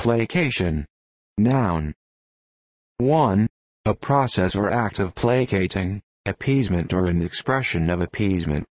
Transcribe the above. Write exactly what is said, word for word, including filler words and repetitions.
Placation. Noun. one. A process or act of placating, appeasement or an expression of appeasement.